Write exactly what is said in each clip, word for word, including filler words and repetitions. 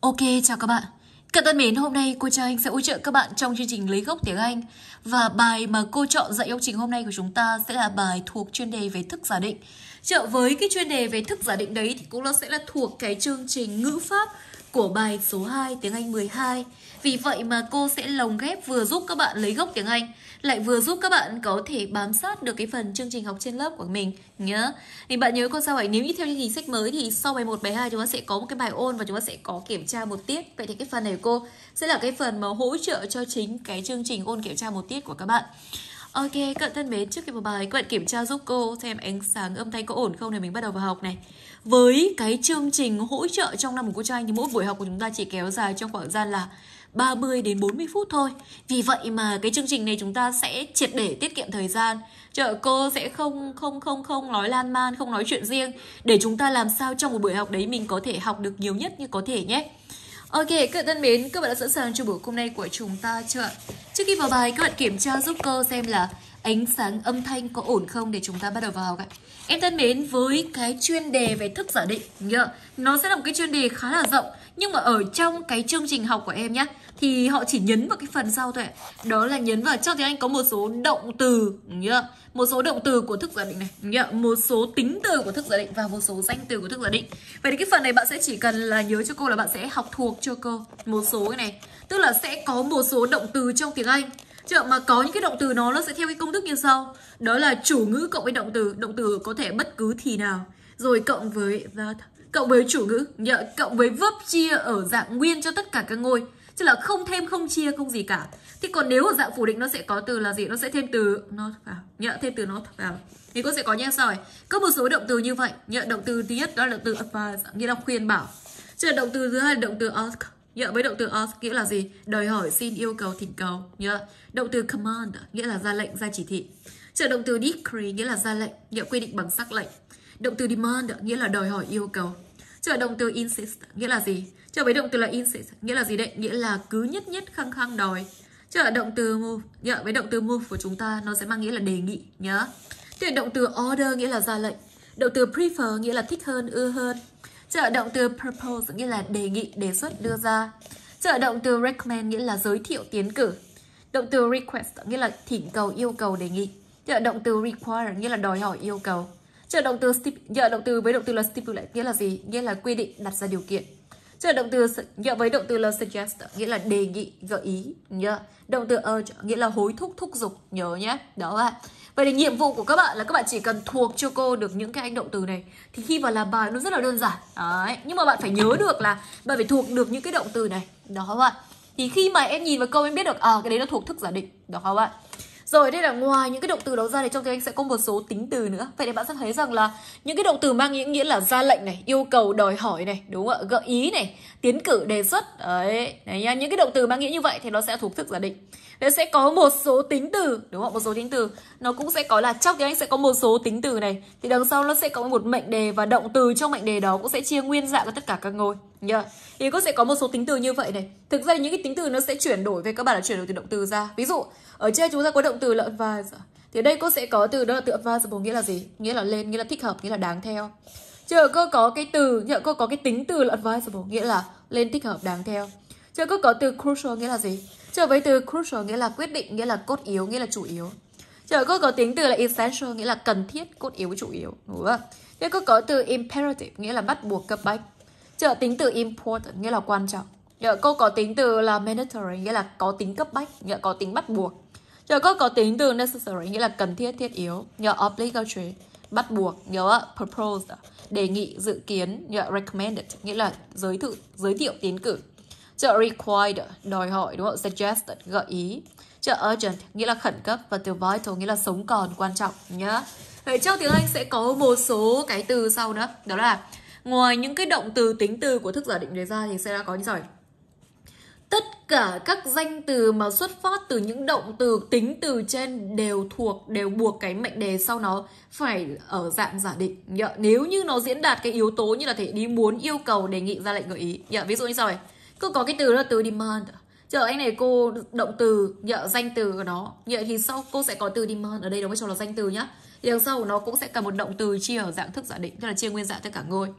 Ok, chào các bạn. Các thân mến, hôm nay cô Trang Anh sẽ hỗ trợ các bạn trong chương trình lấy gốc tiếng Anh. Và bài mà cô chọn dạy giáo trình hôm nay của chúng ta sẽ là bài thuộc chuyên đề về thức giả định. Trợ với cái chuyên đề về thức giả định đấy thì cũng nó sẽ là thuộc cái chương trình ngữ pháp của bài số hai tiếng Anh mười hai. Vì vậy mà cô sẽ lồng ghép vừa giúp các bạn lấy gốc tiếng Anh, lại vừa giúp các bạn có thể bám sát được cái phần chương trình học trên lớp của mình nhớ. Thì bạn nhớ cô sao vậy? Nếu như theo chương trình sách mới thì sau bài một, bài hai chúng ta sẽ có một cái bài ôn và chúng ta sẽ có kiểm tra một tiết. Vậy thì cái phần này của cô sẽ là cái phần mà hỗ trợ cho chính cái chương trình ôn kiểm tra một tiết của các bạn. Ok, các bạn thân mến, trước khi vào bài các bạn kiểm tra giúp cô xem ánh sáng âm thanh có ổn không để mình bắt đầu vào học này. Với cái chương trình hỗ trợ trong năm của cô Trang thì mỗi buổi học của chúng ta chỉ kéo dài trong khoảng thời gian là ba mươi đến bốn mươi phút thôi. Vì vậy mà cái chương trình này chúng ta sẽ triệt để tiết kiệm thời gian. Chợ cô sẽ không không không không nói lan man, không nói chuyện riêng để chúng ta làm sao trong một buổi học đấy mình có thể học được nhiều nhất như có thể nhé. Ok, các bạn thân mến, các bạn đã sẵn sàng cho buổi hôm nay của chúng ta chưa? Trước khi vào bài, các bạn kiểm tra giúp cô xem là ánh sáng âm thanh có ổn không để chúng ta bắt đầu vào học ạ. Em thân mến, với cái chuyên đề về thức giả định, nó sẽ là một cái chuyên đề khá là rộng. Nhưng mà ở trong cái chương trình học của em nhé, thì họ chỉ nhấn vào cái phần sau thôi. Đó là nhấn vào trong tiếng Anh có một số động từ, một số động từ của thức giả định này, một số tính từ của thức giả định và một số danh từ của thức giả định. Vậy thì cái phần này bạn sẽ chỉ cần là nhớ cho cô là bạn sẽ học thuộc cho cô một số cái này. Tức là sẽ có một số động từ trong tiếng Anh. Chứ mà có những cái động từ nó nó sẽ theo cái công thức như sau. Đó là chủ ngữ cộng với động từ. Động từ có thể bất cứ thì nào. Rồi cộng với that, cộng với chủ ngữ, nhớ, cộng với verb chia ở dạng nguyên cho tất cả các ngôi. Chứ là không thêm, không chia, không gì cả. Thì còn nếu ở dạng phủ định nó sẽ có từ là gì? Nó sẽ thêm từ not vào. Nhớ, thêm từ not vào. Thì cô sẽ có như sau này. Có một số động từ như vậy. Nhớ, động từ thứ nhất đó là động từ advise, nghĩa là khuyên bảo. Chứ là động từ thứ hai là động từ ask. Nhớ, với động từ ask nghĩa là gì? Đòi hỏi, xin, yêu cầu, thỉnh cầu. Nhớ, động từ command nghĩa là ra lệnh, ra chỉ thị. Chứ là động từ decree nghĩa là ra lệnh, nhớ, quy định bằng sắc lệnh. Động từ demand nghĩa là đòi hỏi, yêu cầu. Chứ là động từ insist nghĩa là gì? Chứ với động từ là insist nghĩa là gì đấy? Nghĩa là cứ nhất nhất khăng khăng đòi. Chứ là động từ move, nhớ, với động từ move của chúng ta nó sẽ mang nghĩa là đề nghị nhớ. Chứ là động từ order nghĩa là ra lệnh. Động từ prefer nghĩa là thích hơn, ưa hơn. Chứ là động từ propose nghĩa là đề nghị, đề xuất, đưa ra. Chứ là động từ recommend nghĩa là giới thiệu, tiến cử. Động từ request nghĩa là thỉnh cầu, yêu cầu, đề nghị. Chứ là động từ require nghĩa là đòi hỏi, yêu cầu. Chứ là động từ stip, động từ với động từ là stipulate nghĩa là gì? Nghĩa là quy định, đặt ra điều kiện. Chứ là động từ với động từ là suggest nghĩa là đề nghị, gợi ý. Nhớ. Động từ urge nghĩa là hối thúc, thúc giục. Nhớ nhé. Đó ạ. Vậy thì nhiệm vụ của các bạn là các bạn chỉ cần thuộc cho cô được những cái anh động từ này. Thì khi vào làm bài nó rất là đơn giản. Đấy. Nhưng mà bạn phải nhớ được là bạn phải thuộc được những cái động từ này. Đó các bạn. Thì khi mà em nhìn vào câu em biết được à cái đấy nó thuộc thức giả định. Đó các bạn. Rồi đây là ngoài những cái động từ đó ra thì trong tiếng Anh sẽ có một số tính từ nữa. Vậy thì bạn sẽ thấy rằng là những cái động từ mang những nghĩa là ra lệnh này, yêu cầu, đòi hỏi này, đúng không ạ? Gợi ý này, tiến cử, đề xuất. Đấy, đấy nha. Những cái động từ mang nghĩa như vậy thì nó sẽ thuộc thức giả định. Thế sẽ có một số tính từ, đúng không? Một số tính từ nó cũng sẽ có là trong tiếng Anh sẽ có một số tính từ này. Thì đằng sau nó sẽ có một mệnh đề và động từ trong mệnh đề đó cũng sẽ chia nguyên dạng ra tất cả các ngôi. Yeah. Thì có sẽ có một số tính từ như vậy này. Thực ra những cái tính từ nó sẽ chuyển đổi về các bạn là chuyển đổi từ động từ ra. Ví dụ ở trên chúng ta có động từ là advise. Thì ở đây cô sẽ có từ đó là từ advisable nghĩa là gì? Nghĩa là lên, nghĩa là thích hợp, nghĩa là đáng theo. Chứ ở cô có cái từ, nhớ cô có cái tính từ là advisable nghĩa là lên, thích hợp, đáng theo. Chứ cô có từ crucial nghĩa là gì? Chứ với từ crucial nghĩa là quyết định, nghĩa là cốt yếu, nghĩa là chủ yếu. Chứ cô có tính từ là essential nghĩa là cần thiết, cốt yếu, chủ yếu, đúng không? Chứ cô có từ imperative nghĩa là bắt buộc, cấp bách. Chứ tính từ important nghĩa là quan trọng. Nhờ cô có tính từ là mandatory nghĩa là có tính cấp bách, nhờ có tính bắt buộc. Nhờ cô có tính từ necessary nghĩa là cần thiết, thiết yếu. Nhờ obligatory bắt buộc, nhớ propose đề nghị, dự kiến. Nhờ recommended nghĩa là giới thiệu, giới thiệu, tiến cử. Chợ required đòi hỏi, đúng không? Suggested gợi ý. Chợ urgent nghĩa là khẩn cấp và từ vital nghĩa là sống còn, quan trọng nhá. Vậy trong tiếng Anh sẽ có một số cái từ sau nữa, đó là ngoài những cái động từ, tính từ của thức giả định này ra thì sẽ có như sau này. Tất cả các danh từ mà xuất phát từ những động từ, tính từ trên đều thuộc, đều buộc cái mệnh đề sau nó phải ở dạng giả định. Nếu như nó diễn đạt cái yếu tố như là thể đi muốn, yêu cầu, đề nghị, ra lệnh, gợi ý. Ví dụ như sau này. Cô có cái từ là từ demand. Chờ anh này cô động từ, nhờ danh từ của nó. Vậy thì sau cô sẽ có từ demand. Ở đây đóng vai trò là danh từ nhá. Thì đằng sau của nó cũng sẽ cần một động từ chia ở dạng thức giả định, tức là chia nguyên dạng tất cả ngôi.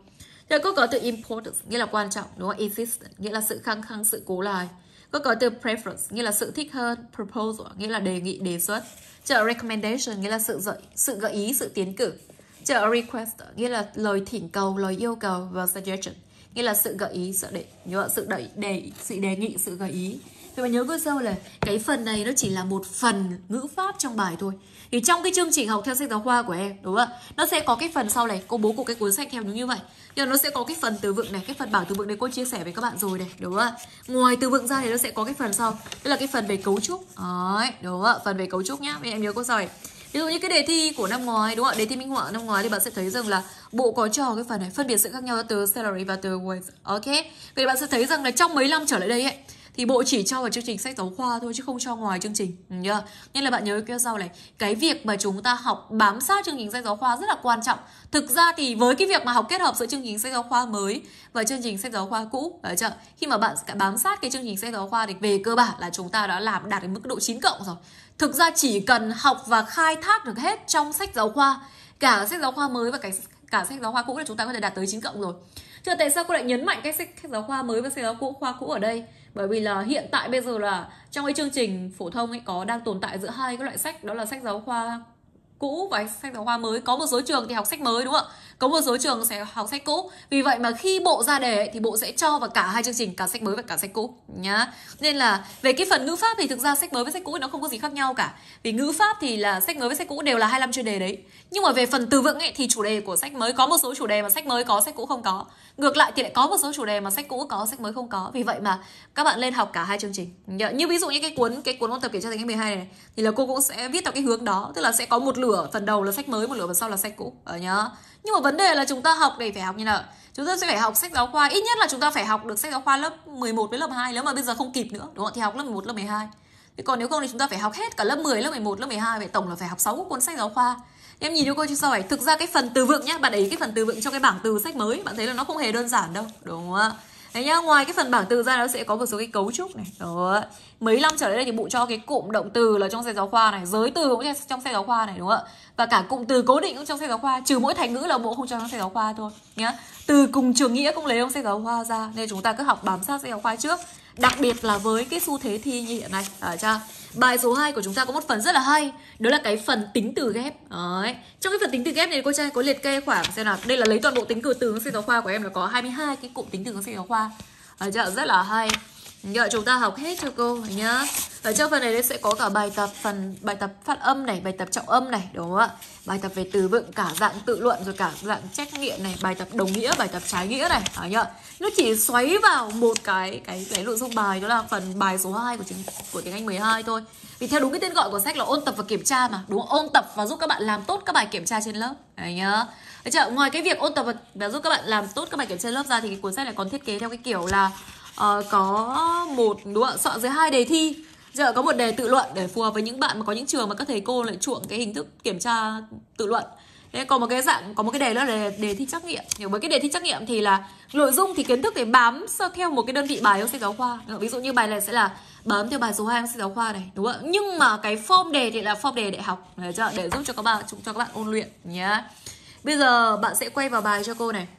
Rồi cô có từ importance nghĩa là quan trọng, đúng không? Insistent nghĩa là sự khăng khăng, sự cố lại. Cô có từ preference nghĩa là sự thích hơn, proposal nghĩa là đề nghị, đề xuất. Chợ recommendation nghĩa là sự gợi, sự gợi ý, sự tiến cử. Chợ request nghĩa là lời thỉnh cầu, lời yêu cầu. Và suggestion nghĩa là sự gợi ý, sự đề, nhớ sự đẩy, đề, sự đề nghị, sự gợi ý. Thì mà nhớ cô dâu là cái phần này nó chỉ là một phần ngữ pháp trong bài thôi. Thì trong cái chương trình học theo sách giáo khoa của em, đúng không ạ? Nó sẽ có cái phần sau này, cô bố của cái cuốn sách theo đúng như vậy. Nhưng nó sẽ có cái phần từ vựng này, cái phần bảng từ vựng này cô chia sẻ với các bạn rồi này, đúng không ạ? Ngoài từ vựng ra thì nó sẽ có cái phần sau, tức là cái phần về cấu trúc. Đấy, đúng không ạ? Phần về cấu trúc nhá. Em nhớ cô rồi. Ví dụ như cái đề thi của năm ngoái, đúng không ạ? Đề thi minh họa năm ngoái thì bạn sẽ thấy rằng là bộ có cho cái phần này phân biệt sự khác nhau từ salary và từ wage. Ok. Vậy bạn sẽ thấy rằng là trong mấy năm trở lại đây ấy thì bộ chỉ cho vào chương trình sách giáo khoa thôi chứ không cho ngoài chương trình. Nhớ. Nên là bạn nhớ cái sau này, cái việc mà chúng ta học bám sát chương trình sách giáo khoa rất là quan trọng. Thực ra thì với cái việc mà học kết hợp giữa chương trình sách giáo khoa mới và chương trình sách giáo khoa cũ, đấy chưa? Khi mà bạn bám sát cái chương trình sách giáo khoa thì về cơ bản là chúng ta đã làm đạt đến mức độ chín cộng rồi. Thực ra chỉ cần học và khai thác được hết trong sách giáo khoa, cả sách giáo khoa mới và cả, cả sách giáo khoa cũ là chúng ta có thể đạt tới chín cộng rồi. Chứ tại sao cô lại nhấn mạnh cái sách giáo khoa mới và sách giáo cũ, khoa cũ ở đây? Bởi vì là hiện tại bây giờ là trong cái chương trình phổ thông ấy có đang tồn tại giữa hai cái loại sách, đó là sách giáo khoa cũ và sách giáo khoa mới. Có một số trường thì học sách mới, đúng không ạ? Có một số trường sẽ học sách cũ. Vì vậy mà khi bộ ra đề ấy, thì bộ sẽ cho vào cả hai chương trình, cả sách mới và cả sách cũ nhá. Nên là về cái phần ngữ pháp thì thực ra sách mới với sách cũ nó không có gì khác nhau cả. Vì ngữ pháp thì là sách mới với sách cũ đều là hai mươi lăm chuyên đề đấy. Nhưng mà về phần từ vựng ấy thì chủ đề của sách mới có một số chủ đề mà sách mới có, sách cũ không có. Ngược lại thì lại có một số chủ đề mà sách cũ có, sách mới không có. Vì vậy mà các bạn lên học cả hai chương trình. Như ví dụ như cái cuốn cái cuốn ôn tập kiểm tra tiếng Anh mười hai này thì là cô cũng sẽ viết theo cái hướng đó, tức là sẽ có một lửa phần đầu là sách mới, một lửa phần sau là sách cũ ở nhá. Nhưng mà vấn đề là chúng ta học này phải học như nào? Chúng ta sẽ phải học sách giáo khoa, ít nhất là chúng ta phải học được sách giáo khoa lớp mười một với lớp hai, nếu mà bây giờ không kịp nữa, đúng không? Thì học lớp mười một, lớp mười hai. Thế còn nếu không thì chúng ta phải học hết cả lớp mười, lớp mười một, lớp mười hai, vậy tổng là phải học sáu cuốn sách giáo khoa. Em nhìn cho cô chứ sao vậy? Thực ra cái phần từ vựng nhá, bạn ấy cái phần từ vựng trong cái bảng từ sách mới, bạn thấy là nó không hề đơn giản đâu, đúng không ạ? Đấy nhá, ngoài cái phần bảng từ ra nó sẽ có một số cái cấu trúc này. Đó. Mấy năm trở lại đây thì bộ cho cái cụm động từ là trong sách giáo khoa này, giới từ cũng trong sách giáo khoa này, đúng không ạ? Và cả cụm từ cố định cũng trong sách giáo khoa, trừ mỗi thành ngữ là bộ không cho trong sách giáo khoa thôi nhá. Từ cùng trường nghĩa cũng lấy trong sách giáo khoa ra, nên chúng ta cứ học bám sát sách giáo khoa trước. Đặc biệt là với cái xu thế thi như hiện nay, ở chưa? Bài số hai của chúng ta có một phần rất là hay, đó là cái phần tính từ ghép. Đấy. Trong cái phần tính từ ghép này cô trai có liệt kê khoảng xem nào. Đây là lấy toàn bộ tính từ từ trong sách giáo khoa của em là có hai mươi hai cái cụm tính từ trong sách giáo khoa. Ở chưa? Rất là hay. Giờ chúng ta học hết cho cô nhá. Ở trong phần này sẽ có cả bài tập phần bài tập phát âm này, bài tập trọng âm này, đúng không ạ? Bài tập về từ vựng, cả dạng tự luận rồi cả dạng trắc nghiệm này, bài tập đồng nghĩa, bài tập trái nghĩa này, phải nhá. Nó chỉ xoáy vào một cái cái cái nội dung bài, đó là phần bài số hai của tiếng của tiếng Anh mười hai thôi. Vì theo đúng cái tên gọi của sách là ôn tập và kiểm tra mà, đúng không? Ôn tập và giúp các bạn làm tốt các bài kiểm tra trên lớp. Đấy nhá. Đấy chưa? Ngoài cái việc ôn tập và, và giúp các bạn làm tốt các bài kiểm tra trên lớp ra thì cái cuốn sách này còn thiết kế theo cái kiểu là Uh, có một đúng không? Soạn dưới hai đề thi. Giờ có một đề tự luận để phù hợp với những bạn mà có những trường mà các thầy cô lại chuộng cái hình thức kiểm tra tự luận. Thế còn một cái dạng có một cái đề nữa là đề, đề thi trắc nghiệm. Nhưng với cái đề thi trắc nghiệm thì là nội dung thì kiến thức để bám theo một cái đơn vị bài trong sách giáo khoa. Ví dụ như bài này sẽ là bám theo bài số hai trong sách giáo khoa này, đúng không? Nhưng mà cái form đề thì là form đề đại học để, cho, để giúp cho các bạn cho các bạn ôn luyện nhé. Bây giờ bạn sẽ quay vào bài cho cô này.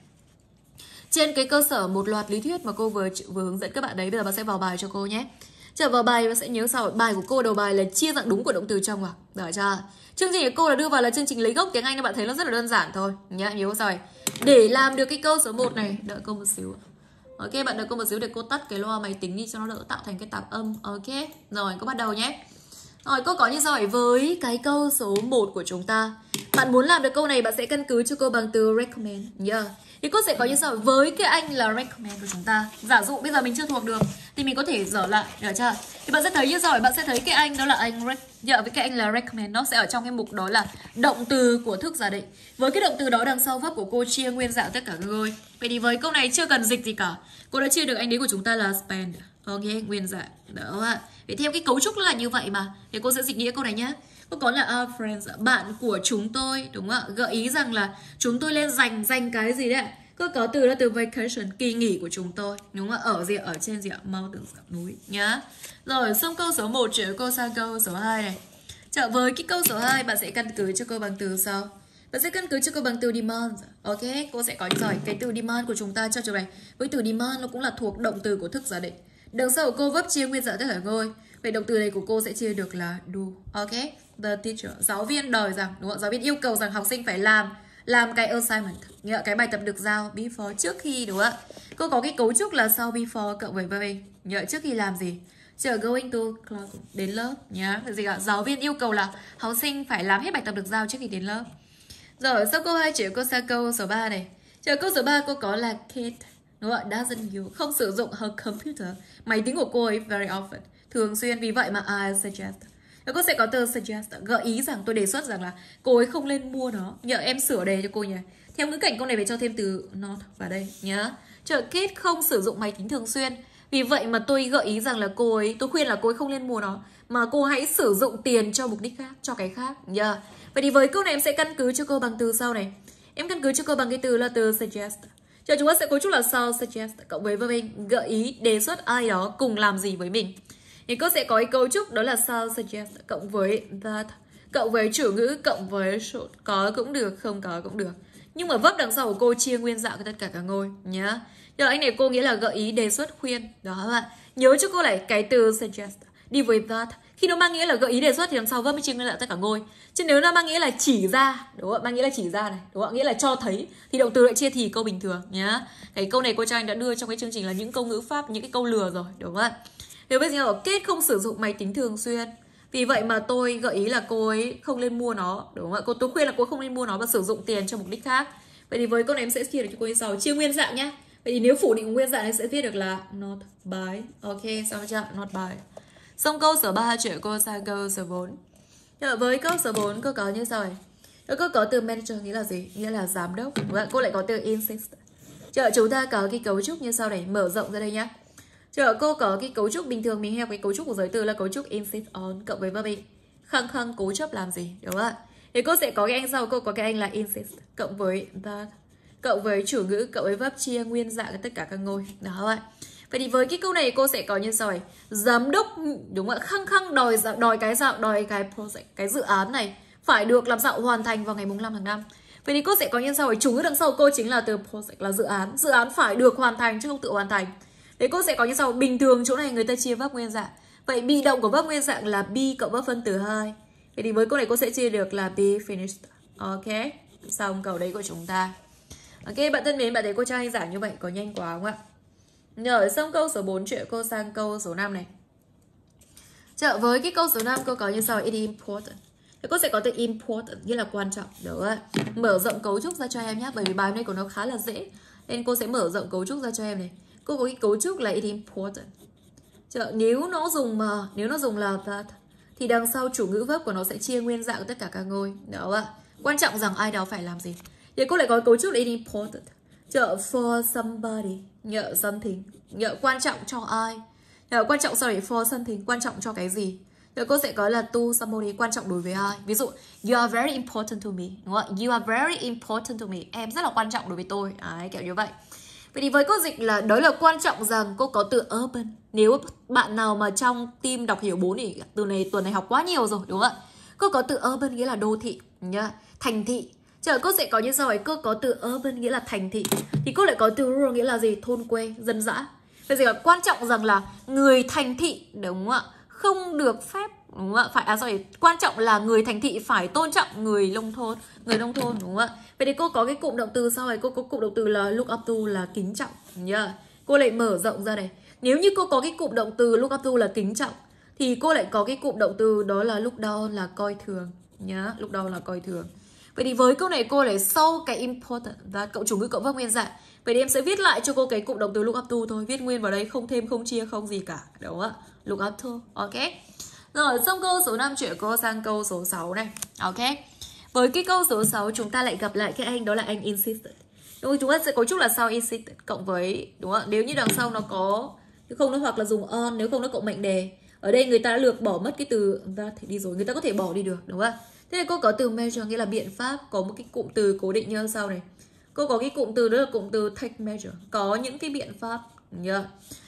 Trên cái cơ sở một loạt lý thuyết mà cô vừa vừa hướng dẫn các bạn đấy, bây giờ bạn sẽ vào bài cho cô nhé. Trở vào bài bạn sẽ nhớ sau, bài của cô đầu bài là chia dạng đúng của động từ trong vào. Được chưa? Chương trình của cô là đưa vào là chương trình lấy gốc tiếng Anh, nên bạn thấy nó rất là đơn giản thôi nhá. Nhớ sao này. Để làm được cái câu số một này, đợi cô một xíu. Ok, bạn đợi cô một xíu để cô tắt cái loa máy tính đi cho nó đỡ tạo thành cái tạp âm. Ok. Rồi, cô bắt đầu nhé. Rồi, cô có như sau vậy, với cái câu số một của chúng ta. Bạn muốn làm được câu này bạn sẽ căn cứ cho cô bằng từ recommend. Yeah. Thì cô sẽ có như sau, với cái anh là recommend của chúng ta. Giả dụ bây giờ mình chưa thuộc được thì mình có thể dở lại, được chưa? Thì bạn sẽ thấy như sau, bạn sẽ thấy cái anh đó là anh rec, dạ, với cái anh là recommend, nó sẽ ở trong cái mục đó là động từ của thức giả định. Với cái động từ đó đằng sau verb của cô chia nguyên dạng tất cả các đôi. Vậy thì với câu này chưa cần dịch gì cả. Cô đã chia được anh đấy của chúng ta là spend. Ok, nguyên dạng. Đó ạ. Vậy theo cái cấu trúc là như vậy mà. Thì cô sẽ dịch nghĩa câu này nhé. Cô có là our friends, bạn của chúng tôi, đúng không ạ? Gợi ý rằng là chúng tôi lên dành dành cái gì đấy. Cô có từ là từ vacation, kỳ nghỉ của chúng tôi, đúng không ạ? Ở gì? Ở trên gì ạ? Mountains, núi nhá. Rồi, xong câu số một chuyển cô sang câu số hai này. Chợ với cái câu số hai bạn sẽ căn cứ cho cô bằng từ sau. Và sẽ căn cứ cho câu bằng từ demand. Ok, cô sẽ có giỏi cái từ demand của chúng ta cho trường này. Với từ demand nó cũng là thuộc động từ của thức giả định. Đằng sau của cô vấp chia nguyên dạng tất cả ngôi. Vậy động từ này của cô sẽ chia được là do. Ok, the teacher. Giáo viên đòi rằng, đúng không? Giáo viên yêu cầu rằng học sinh phải làm làm cái assignment, nghĩa cái bài tập được giao before, trước khi, đúng không ạ? Cô có cái cấu trúc là sau before cộng với verb. Nhớ trước khi làm gì? Chờ going to class, đến lớp nhá. Được gì ạ? Giáo viên yêu cầu là học sinh phải làm hết bài tập được giao trước khi đến lớp. Rồi, sau câu hai chuyển cô sang câu số ba này. Chờ câu số ba cô có là Kate, đúng không ạ? Doesn't use, không sử dụng her computer, máy tính của cô ấy very often, thường xuyên, vì vậy mà I suggest. Và cô sẽ có từ suggest, gợi ý rằng, tôi đề xuất rằng là cô ấy không nên mua nó. Nhờ em sửa đề cho cô nhỉ. Theo ngữ cảnh câu này phải cho thêm từ not vào đây nhá. Chờ Kate không sử dụng máy tính thường xuyên, vì vậy mà tôi gợi ý rằng là cô ấy, tôi khuyên là cô ấy không nên mua nó, mà cô hãy sử dụng tiền cho mục đích khác, cho cái khác nhá. Vậy thì với câu này em sẽ căn cứ cho câu bằng từ sau này. Em căn cứ cho câu bằng cái từ là từ suggest. Chờ chúng ta sẽ cấu trúc là sau suggest cộng với verb gợi ý, đề xuất ai đó cùng làm gì với mình. Thì cô sẽ có cái cấu trúc đó là sau suggest cộng với that, cộng với chủ ngữ, cộng với should. Có cũng được, không có cũng được. Nhưng mà verb đằng sau của cô chia nguyên dạng tất cả các ngôi nhá. Giờ anh này cô nghĩa là gợi ý, đề xuất, khuyên. Đó các bạn. Nhớ cho cô lại cái từ suggest đi với that. Khi nó mang nghĩa là gợi ý, đề xuất thì đằng sau verb mới chia nguyên dạng tất cả ngôi. Chứ nếu nó mang nghĩa là chỉ ra, đúng không? Mang nghĩa là chỉ ra này, đúng không? Nghĩa là cho thấy thì động từ lại chia thì câu bình thường nhá. Cái câu này cô Trang đã đưa trong cái chương trình là những câu ngữ pháp, những cái câu lừa rồi, đúng không ạ? Nếu bây giờ Kate không sử dụng máy tính thường xuyên, vì vậy mà tôi gợi ý là cô ấy không nên mua nó, đúng không ạ? Cô tôi khuyên là cô không nên mua nó và sử dụng tiền cho mục đích khác. Vậy thì với câu này em sẽ chia được cho cô như sau, chia nguyên dạng nhá. Vậy thì nếu phủ định nguyên dạng em sẽ viết được là not by. Ok, xong chưa? Not by. Xong câu số ba chuyển cô sang câu số bốn. Với câu số bốn cô có như sau này. Cô có từ manager nghĩa là gì? Nghĩa là giám đốc. Đúng không? Cô lại có từ insist. Chờ chúng ta có cái cấu trúc như sau này, mở rộng ra đây nhá. Chờ cô có cái cấu trúc bình thường mình theo cái cấu trúc của giới từ là cấu trúc insist on cộng với verb khăng khăng cố chấp làm gì, đúng không ạ? Thì cô sẽ có cái anh sau, cô có cái anh là insist cộng với that, cộng với chủ ngữ, cộng với verb chia nguyên dạng tất cả các ngôi. Đó các bạn. Vậy thì với cái câu này cô sẽ có như sau này. Giám đốc, đúng không ạ? Khăng khăng đòi đòi cái dạo, đòi cái project, cái dự án này phải được làm dạo hoàn thành vào ngày mùng năm tháng năm. Vậy thì cô sẽ có như sau này. Chủ ngữ đằng sau cô chính là từ project là dự án. Dự án phải được hoàn thành chứ không tự hoàn thành. Thế cô sẽ có như sau. Bình thường chỗ này người ta chia verb nguyên dạng. Vậy bị động của verb nguyên dạng là be cộng verb phân từ hai. Vậy thì với câu này cô sẽ chia được là be finished. Ok. Xong câu đấy của chúng ta. Ok, bạn thân mến, bạn thấy cô Trang giảng như vậy có nhanh quá không ạ? Nhờ xong câu số bốn chuyện cô sang câu số năm này. Chợ với cái câu số năm cô có như sau. It is important. Thì cô sẽ có từ important nghĩa là quan trọng. Đúng không? Mở rộng cấu trúc ra cho em nhé. Bởi vì bài này của nó khá là dễ, nên cô sẽ mở rộng cấu trúc ra cho em này. Cô có cái cấu trúc là it is important. Chợ nếu nó dùng mà nếu nó dùng là that thì đằng sau chủ ngữ verb của nó sẽ chia nguyên dạng tất cả các ngôi. Đó ạ. Quan trọng rằng ai đó phải làm gì. Thì cô lại có cấu trúc là it is important. Chợ for somebody, nhờ something, nhờ quan trọng cho ai. Nhờ quan trọng sorry for something, quan trọng cho cái gì. Rồi cô sẽ có là to somebody, quan trọng đối với ai. Ví dụ you are very important to me, đúng không? You are very important to me, em rất là quan trọng đối với tôi. Đấy, kiểu như vậy. Vậy thì với cô dịch là đó là quan trọng rằng cô có từ urban. Nếu bạn nào mà trong team đọc hiểu bốn thì từ này tuần này học quá nhiều rồi, đúng không ạ? Cô có từ urban nghĩa là đô thị nhá, thành thị. Chờ cô sẽ có như sau ấy, cô có từ urban nghĩa là thành thị. Thì cô lại có từ rural nghĩa là gì? Thôn quê, dân dã. Bây giờ quan trọng rằng là người thành thị, đúng không ạ? Không được phép, đúng không ạ? Phải, à sorry, quan trọng là người thành thị phải tôn trọng người nông thôn, người nông thôn, đúng không ạ? Vậy thì cô có cái cụm động từ sau này, cô có cụm động từ là look up to là kính trọng nhá. Cô lại mở rộng ra này. Nếu như cô có cái cụm động từ look up to là kính trọng thì cô lại có cái cụm động từ đó là look down là coi thường nhá, look down là coi thường. Vậy thì với câu này cô lại sau cái important và cậu chủ ngữ cộng verb nguyên dạng. Vậy thì em sẽ viết lại cho cô cái cụm động từ look up to thôi, viết nguyên vào đây, không thêm không chia không gì cả, đúng không ạ? Look up to, ok. Rồi xong câu số năm chuyển cô sang câu số sáu này. Ok. Với cái câu số sáu chúng ta lại gặp lại cái anh đó là anh insisted. Đúng không? Chúng ta sẽ cấu trúc là sau insisted cộng với, đúng không ạ? Nếu như đằng sau nó có, nếu không nó hoặc là dùng on, nếu không nó cộng mệnh đề. Ở đây người ta đã lược bỏ mất cái từ that thì đi rồi, người ta có thể bỏ đi được, đúng không ạ? Thế này cô có từ measure nghĩa là biện pháp, có một cái cụm từ cố định như sau này. Cô có cái cụm từ đó là cụm từ take measure, có những cái biện pháp nhớ.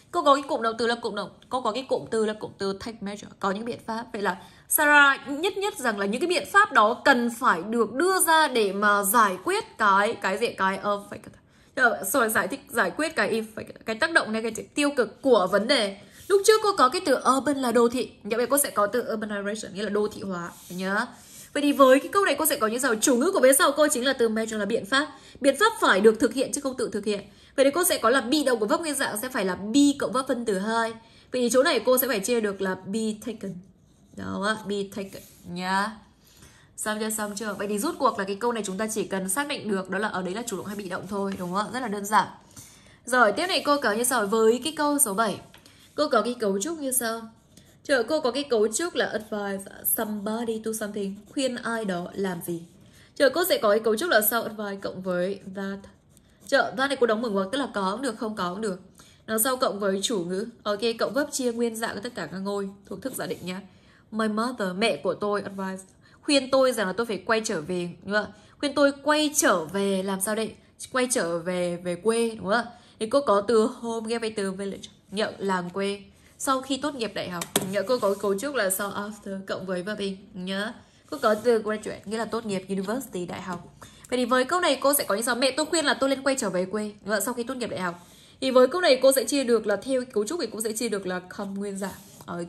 Cô có cái cụm động từ là cụm động, cô có cái cụm từ là cụm từ take measure, có những biện pháp. Vậy là Sarah nhất nhất rằng là những cái biện pháp đó cần phải được đưa ra để mà giải quyết cái cái gì cái effect, rồi giải thích giải quyết cái effect, cái tác động negative tiêu cực của vấn đề. Lúc trước cô có cái từ urban là đô thị, như vậy cô sẽ có từ urbanization nghĩa là đô thị hóa, nhớ. Vậy thì với cái câu này cô sẽ có như sau, chủ ngữ của phía sau cô chính là từ measure là biện pháp. Biện pháp phải được thực hiện chứ không tự thực hiện. Vậy thì cô sẽ có là be động của verb nguyên dạng sẽ phải là be cộng verb phân từ hai. Vậy thì chỗ này cô sẽ phải chia được là be taken. Đó, be taken nhá. Xong chưa, xong chưa? Vậy thì rút cuộc là cái câu này chúng ta chỉ cần xác định được đó là ở đấy là chủ động hay bị động thôi, đúng không ạ? Rất là đơn giản. Rồi, tiếp này cô có như sau, với cái câu số bảy. Cô có cái cấu trúc như sau. Chờ cô có cái cấu trúc là advise somebody to something, khuyên ai đó làm gì. Chờ cô sẽ có cái cấu trúc là sau advise cộng với that. Chờ that này cô đóng mở ngoặc tức là có cũng được, không có cũng được. Nó sau cộng với chủ ngữ. Ok, cộng verb chia nguyên dạng tất cả các ngôi thuộc thức giả định nhá. My mother, mẹ của tôi advise, khuyên tôi rằng là tôi phải quay trở về, đúng không? Khuyên tôi quay trở về làm sao đây? Quay trở về về quê, đúng không? Thì cô có từ home ghép với từ village, nhận làng quê. Sau khi tốt nghiệp đại học, nhớ cô có cấu trúc là sau after cộng với verb in, nhớ. Cô có từ graduate nghĩa là tốt nghiệp university đại học. Vậy thì với câu này cô sẽ có như sau, mẹ tôi khuyên là tôi nên quay trở về quê, đúng không? Sau khi tốt nghiệp đại học. Thì với câu này cô sẽ chia được là theo cấu trúc thì cũng sẽ chia được là come nguyên dạng. Ok.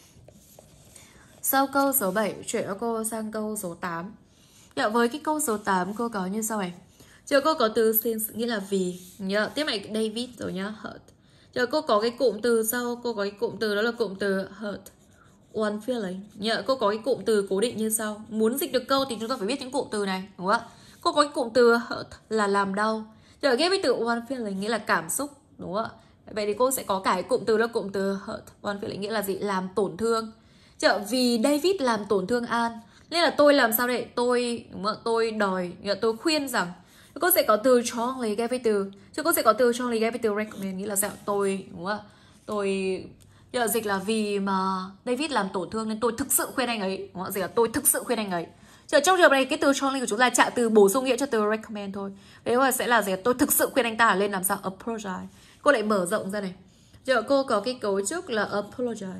Sau câu số bảy, chuyển cô sang câu số tám. Dạ, với cái câu số tám cô có như sau này. Chờ cô có từ since nghĩa là vì, nhớ. Tiếp này David rồi nhá, hurt. Chờ cô có cái cụm từ sau, cô có cái cụm từ đó là cụm từ hurt one feeling. Nhớ, cô có cái cụm từ cố định như sau. Muốn dịch được câu thì chúng ta phải biết những cụm từ này, đúng không ạ? Cô có cái cụm từ hurt là làm đau. Chờ ghép với từ one feeling nghĩa là cảm xúc, đúng không ạ? Vậy thì cô sẽ có cả cái cụm từ là cụm từ hurt one feeling nghĩa là gì? Làm tổn thương. Chờ vì David làm tổn thương An nên là tôi làm sao đây? Tôi, đúng không? Tôi đòi, tôi khuyên rằng. Cô sẽ có từ strongly ghép với từ, chứ cô sẽ có từ strongly ghép với từ recommend nghĩa là sao? Tôi, đúng không? Tôi giờ dịch là vì mà David làm tổn thương nên tôi thực sự khuyên anh ấy, đúng không? Dịch là tôi thực sự khuyên anh ấy. Chứ trong trường hợp này cái từ strongly của chúng ta trả từ bổ sung nghĩa cho từ recommend thôi. Đấy là sẽ là gì? Tôi thực sự khuyên anh ta lên làm sao? Apologize. Cô lại mở rộng ra này. Giờ cô có cái cấu trúc là apologize.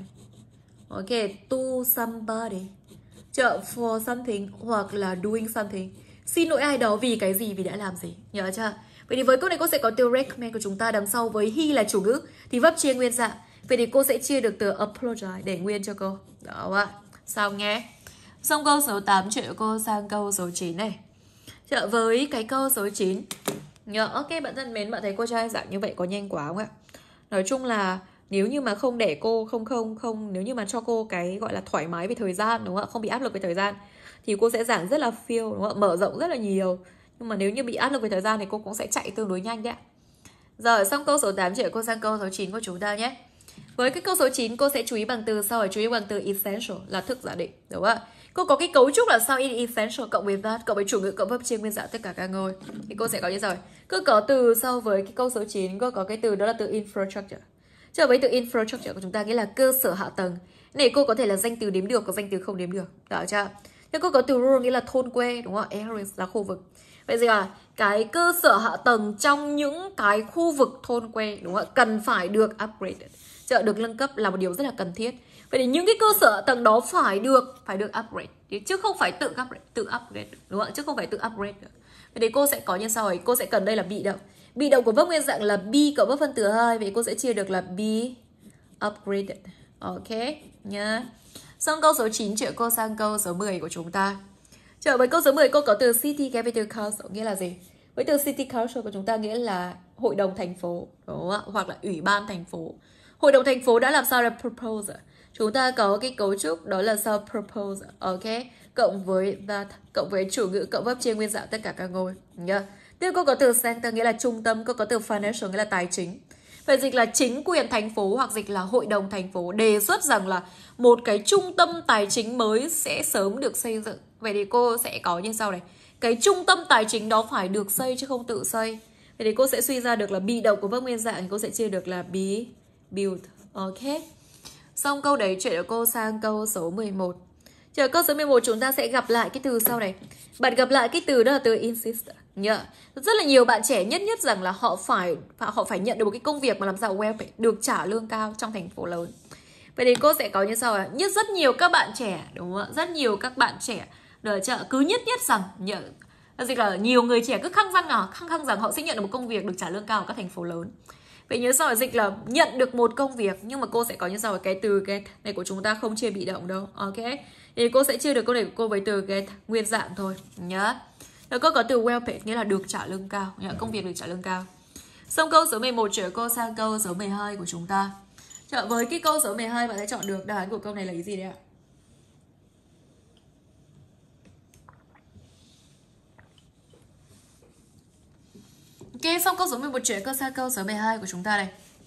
Ok, to somebody. Chờ for something hoặc là doing something. Xin lỗi ai đó vì cái gì, vì đã làm gì. Nhớ chưa? Vậy thì với câu này cô sẽ có từ recommend của chúng ta đằng sau với he là chủ ngữ thì verb chia nguyên dạng. Vậy thì cô sẽ chia được từ apologize để nguyên cho cô. Đó ạ. Xong nhé. Xong câu số tám chuyển cô sang câu số chín này. Chợ với cái câu số chín. Nhớ, ok bạn thân mến, bạn thấy cô trai dạng như vậy có nhanh quá không ạ? Nói chung là nếu như mà không để cô không không không nếu như mà cho cô cái gọi là thoải mái về thời gian, đúng không ạ? Không bị áp lực về thời gian thì cô sẽ giảng rất là feel, đúng không ạ? Mở rộng rất là nhiều. Nhưng mà nếu như bị áp lực về thời gian thì cô cũng sẽ chạy tương đối nhanh đấy ạ. Rồi xong câu số tám chuyển cô sang câu số chín của chúng ta nhé. Với cái câu số chín cô sẽ chú ý bằng từ sau, phải chú ý bằng từ essential là thức giả định, đúng không ạ? Cô có cái cấu trúc là sau essential cộng với that cộng với chủ ngữ cộng verb chia nguyên dạng tất cả các ngôi. Thì cô sẽ có như sau. Cứ có từ sau với cái câu số chín cô có cái từ đó là từ infrastructure. Trở với từ infrastructure của chúng ta nghĩa là cơ sở hạ tầng. Này cô có thể là danh từ đếm được, có danh từ không đếm được. Đó chưa? Thế cô có từ rural nghĩa là thôn quê, đúng không ạ? Areas là khu vực. Vậy gì à? Cái cơ sở hạ tầng trong những cái khu vực thôn quê, đúng không ạ? Cần phải được upgraded. Chợ được nâng cấp là một điều rất là cần thiết. Vậy thì những cái cơ sở hạ tầng đó phải được phải được upgrade chứ không phải tự upgrade, tự upgrade, đúng không ạ? Chứ không phải tự upgrade được. Vậy thì cô sẽ có như sau ấy, cô sẽ cần đây là bị động. Bị động của verb nguyên dạng là be cộng với phân từ hai, vậy cô sẽ chia được là be upgraded. Ok nhá. Xong câu số chín chuyển cô sang câu số mười của chúng ta. Trở với câu số mười cô có từ city ghép với từ council nghĩa là gì? Với từ city council của chúng ta nghĩa là hội đồng thành phố, đúng không ạ? Hoặc là ủy ban thành phố. Hội đồng thành phố đã làm sao là propose. Chúng ta có cái cấu trúc đó là sau propose, ok? Cộng với that, cộng với chủ ngữ cộng verb chia nguyên dạng tất cả các ngôi nhá. Tiếp cô có từ center nghĩa là trung tâm, cô có từ financial nghĩa là tài chính. Vậy dịch là chính quyền thành phố hoặc dịch là hội đồng thành phố đề xuất rằng là một cái trung tâm tài chính mới sẽ sớm được xây dựng. Vậy thì cô sẽ có như sau này. Cái trung tâm tài chính đó phải được xây chứ không tự xây. Vậy thì cô sẽ suy ra được là bị động của verb nguyên dạng thì cô sẽ chia được là be built. Ok. Xong câu đấy chuyển cho cô sang câu số mười một. Chờ câu số mười một chúng ta sẽ gặp lại cái từ sau này. Bạn gặp lại cái từ đó là từ insist. nhớ. Rất là nhiều bạn trẻ nhất nhất rằng là họ phải họ phải nhận được một cái công việc mà làm sao well paid, được trả lương cao trong thành phố lớn. Vậy thì cô sẽ có như sau ạ. Nhất rất nhiều các bạn trẻ, đúng không ạ? Rất nhiều các bạn trẻ đợi chợ cứ nhất nhất rằng nhớ, dịch là nhiều người trẻ cứ khăng khăng nào khăng khăng rằng họ sẽ nhận được một công việc được trả lương cao ở các thành phố lớn. Vậy nhớ sau là dịch là nhận được một công việc, nhưng mà cô sẽ có như sau là cái từ get này của chúng ta không chia bị động đâu. Ok. Thì cô sẽ chia được câu này của cô với từ get nguyên dạng thôi nhớ. Rồi cô có từ well paid nghĩa là được trả lương cao, nghĩa là công việc được trả lương cao. Xong câu số mười một trở cô sang câu số mười hai của chúng ta. Chợ với cái câu số mười hai bạn sẽ chọn được đáp án của câu này là cái gì đấy ạ? Ok, xong câu số mười một chuyển câu sang câu số mười hai của chúng ta đây.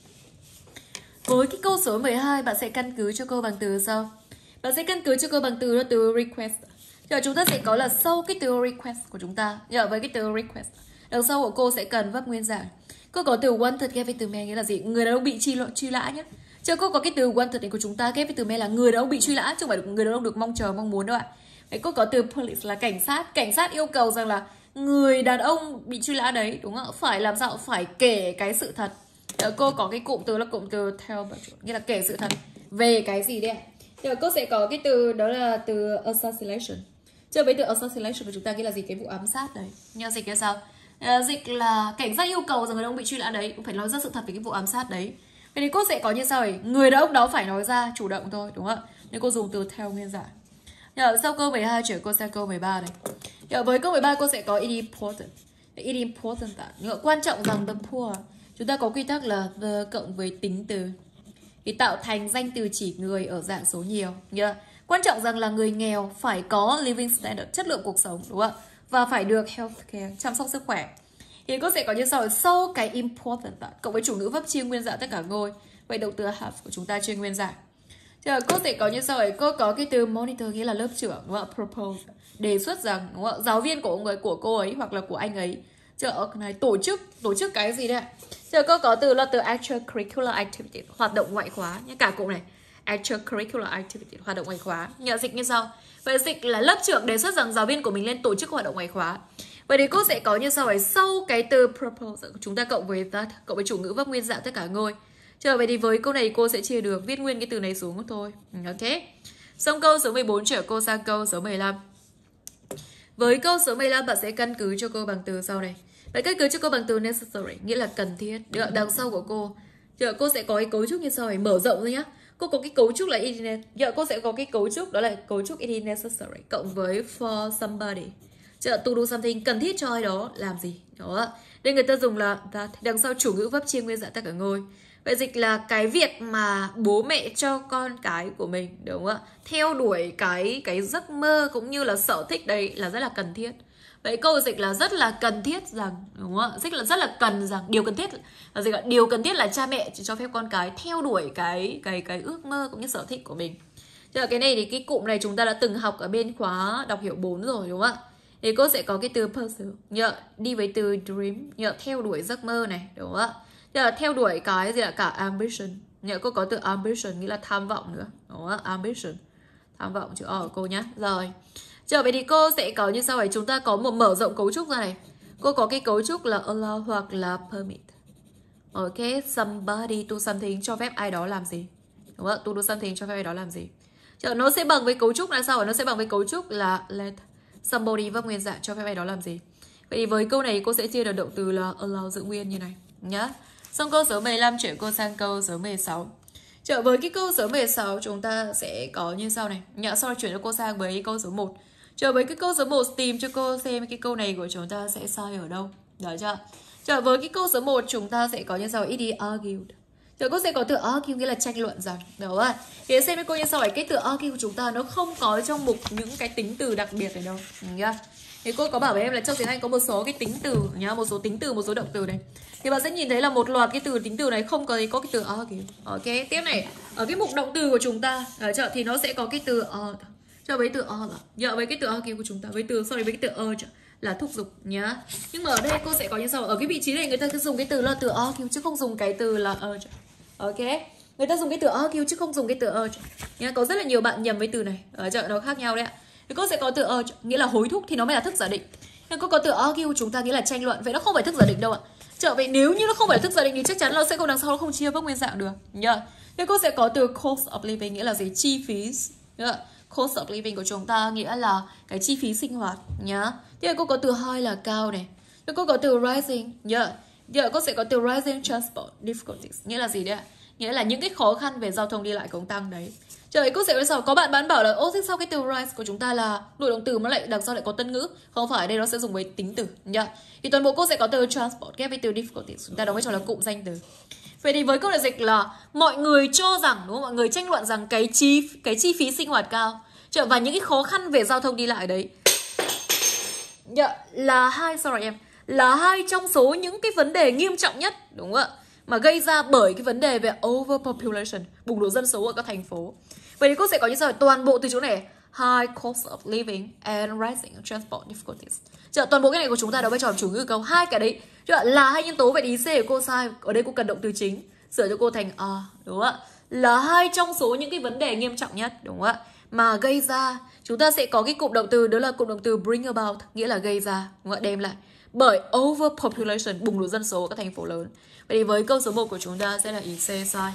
Với cái câu số mười hai bạn sẽ căn cứ cho câu bằng từ sau. Bạn sẽ căn cứ cho câu bằng từ là từ request. Giờ chúng ta sẽ có là sau cái từ request của chúng ta. Giờ với cái từ request, đằng sau của cô sẽ cần verb nguyên dạng. Cô có từ wanted ghép với từ may nghĩa là gì? Người đàn ông bị truy truy lã nhé. Chứ cô có cái từ wanted này của chúng ta ghép với từ may là người đàn ông bị truy lã, chứ không phải người đàn ông được mong chờ mong muốn đâu ạ. Đấy, cô có từ police là cảnh sát. Cảnh sát yêu cầu rằng là người đàn ông bị truy lã đấy, đúng không? Phải làm sao? Phải kể cái sự thật. Đó, cô có cái cụm từ là cụm từ tell, nghĩa là kể sự thật về cái gì đấy ạ. Thì cô sẽ có cái từ đó là từ assassination. Chứ với từ assassination của chúng ta nghĩa là gì? Cái vụ ám sát đấy. Nhưng dịch là sao? À, dịch là cảnh sát yêu cầu rằng người đàn ông bị truy nã đấy, cũng phải nói ra sự thật về cái vụ ám sát đấy. Vậy thì cô sẽ có như sau ấy, người đàn ông đó phải nói ra chủ động thôi, đúng không ạ? Nên cô dùng từ theo nguyên dạng. Nhờ, sau câu mười hai chuyển cô sang câu mười ba này. Nhờ, với câu mười ba cô sẽ có it important. It important là quan trọng rằng the poor. Chúng ta có quy tắc là the cộng với tính từ thì tạo thành danh từ chỉ người ở dạng số nhiều. Nhớ, quan trọng rằng là người nghèo phải có living standard, chất lượng cuộc sống, đúng không ạ? Và phải được healthcare, chăm sóc sức khỏe. Thì cô sẽ có như sau, sau cái important cộng với chủ ngữ vấp chia nguyên dạng tất cả ngôi. Vậy động từ have của chúng ta chia nguyên dạng. Chứ cô sẽ có như sau ấy, cô có cái từ monitor nghĩa là lớp trưởng, đúng không ạ? Propose, đề xuất rằng, đúng không ạ? Giáo viên của người của cô ấy hoặc là của anh ấy Chứ ở này tổ chức tổ chức cái gì đấy. Chứ cô có từ là từ extracurricular activity, hoạt động ngoại khóa nhé, cả cụm này extracurricular activity, hoạt động ngoại khóa. Nhờ dịch như sau. Vậy dịch là lớp trưởng đề xuất rằng giáo viên của mình lên tổ chức hoạt động ngoại khóa. Vậy thì cô sẽ có như sau ấy, sau cái từ propose chúng ta cộng với that, cộng với chủ ngữ vấp nguyên dạng tất cả ngôi. Chờ vậy thì với câu này cô sẽ chia được viết nguyên cái từ này xuống thôi. Ok. Xong câu số mười bốn trở cô sang câu số mười lăm. Với câu số mười lăm bạn sẽ căn cứ cho cô bằng từ sau này. Vậy căn cứ cho cô bằng từ necessary nghĩa là cần thiết. Được, đằng sau của cô. Giờ cô sẽ có cái cấu trúc như sau này, mở rộng ra nhá. Cô có cái cấu trúc là it is, giờ cô sẽ có cái cấu trúc đó là cấu trúc it is necessary cộng với for somebody. Giờ to do something cần thiết cho ai đó làm gì. Đó. Nên người ta dùng là that. Đằng sau chủ ngữ vấp chia nguyên dạng tất cả ngôi. Vậy dịch là cái việc mà bố mẹ cho con cái của mình, đúng không ạ? Theo đuổi cái cái giấc mơ cũng như là sở thích đấy là rất là cần thiết. Vậy câu dịch là rất là cần thiết rằng, đúng không ạ? Dịch là rất là cần rằng, điều cần thiết là dịch là điều cần thiết là cha mẹ chỉ cho phép con cái theo đuổi cái cái cái ước mơ cũng như sở thích của mình. Chứ là cái này thì cái cụm này chúng ta đã từng học ở bên khóa đọc hiểu bốn rồi, đúng không ạ? Thì cô sẽ có cái từ pursue, nhờ đi với từ dream, nhờ theo đuổi giấc mơ này, đúng không ạ? Tức là theo đuổi cái gì là cả ambition. Nhớ cô có từ ambition nghĩa là tham vọng nữa. Đúng không? Ambition. Tham vọng chữ O của cô nhé. Rồi. Trở về thì cô sẽ có như sau này. Chúng ta có một mở rộng cấu trúc ra này. Cô có cái cấu trúc là allow hoặc là permit. Ok. Somebody do something cho phép ai đó làm gì. Đúng không? To do something cho phép ai đó làm gì. Chứ nó sẽ bằng với cấu trúc là sao? Nó sẽ bằng với cấu trúc là let somebody vấp nguyên dạng cho phép ai đó làm gì. Vậy thì với câu này cô sẽ chia được động từ là allow giữ nguyên như này. Nhá. Xong câu số mười lăm chuyển cô sang câu số mười sáu. Trở với cái câu số mười sáu chúng ta sẽ có như sau này. Nhớ sau đó chuyển cho cô sang với câu số một. Trở với cái câu số một tìm cho cô xem cái câu này của chúng ta sẽ sai ở đâu. Được chưa? Trở với cái câu số một chúng ta sẽ có như sau. It is argued. Trở cô sẽ có từ argue nghĩa là tranh luận rằng. Đúng không ạ? Thì xem với cô như sau này. Cái từ argue của chúng ta nó không có trong mục những cái tính từ đặc biệt này đâu. Được chưa? Thì cô có bảo với em là trong tiếng Anh có một số cái tính từ nhá, một số tính từ, một số động từ này. Thì bạn sẽ nhìn thấy là một loạt cái từ tính từ này không có có cái từ argue. Ok, tiếp này, ở cái mục động từ của chúng ta ở chợ thì nó sẽ có cái từ uh, cho với từ uh là nhớ với cái từ argue của chúng ta với từ sorry với cái từ urge là thúc giục nhá. Nhưng mà ở đây cô sẽ có như sau, ở cái vị trí này người ta cứ dùng cái từ là từ argue chứ không dùng cái từ là urge. Ok. Người ta dùng cái từ argue chứ không dùng cái từ urge. Nhá, có rất là nhiều bạn nhầm với từ này. Ở chợ nó khác nhau đấy ạ. Thì cô sẽ có từ urge nghĩa là hối thúc thì nó mới là thức giả định. Nên cô có từ argue chúng ta nghĩa là tranh luận. Vậy nó không phải thức giả định đâu ạ. Trở vậy nếu như nó không phải thức giả định thì chắc chắn nó sẽ không đằng sau nó không chia các nguyên dạng được nhá. Thế cô sẽ có từ cost of living nghĩa là gì? Chi phí. Yeah. Cost of living của chúng ta nghĩa là cái chi phí sinh hoạt nhá. Thế cô có từ high là cao này. Thế cô có từ rising nhá. Giờ cô sẽ có từ rising transport difficulties nghĩa là gì đấy ạ? Nghĩa là những cái khó khăn về giao thông đi lại cũng tăng đấy. Trời, cô sẽ nói sao? Có bạn bán bảo là ô thế sao cái từ rise của chúng ta là nội động từ mà lại đằng sau lại có tân ngữ? Không phải, đây nó sẽ dùng với tính từ nhá. Thì toàn bộ cô sẽ có từ transport ghép với từ difficulties, chúng ta đóng vai trò là cụm danh từ. Vậy thì với câu này dịch là mọi người cho rằng, đúng không? Mọi người tranh luận rằng cái chi cái chi phí sinh hoạt cao, trời, và những cái khó khăn về giao thông đi lại đấy yeah, là hai sorry em là hai trong số những cái vấn đề nghiêm trọng nhất, đúng không ạ? Mà gây ra bởi cái vấn đề về overpopulation, bùng nổ dân số ở các thành phố. Vậy thì cô sẽ có như sau, toàn bộ từ chỗ này high cost of living and rising transport difficulties. Chợ, toàn bộ cái này của chúng ta đóng vai trò chủ ngữ câu. Hai cái đấy chợ, là hai nhân tố. Vậy thì C của cô sai. Ở đây cô cần động từ chính, sửa cho cô thành a, đúng không ạ? Là hai trong số những cái vấn đề nghiêm trọng nhất, đúng không ạ? Mà gây ra, chúng ta sẽ có cái cụm động từ, đó là cụm động từ bring about, nghĩa là gây ra, đúng không ạ? Đem lại bởi overpopulation, bùng nổ dân số ở các thành phố lớn. Vậy thì với câu số một của chúng ta sẽ là ý C sai.